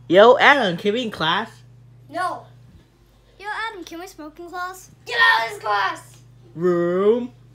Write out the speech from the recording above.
Yo, Adam, can we in class? No. Yo, Adam, can we smoke in class? Get out of this class. Room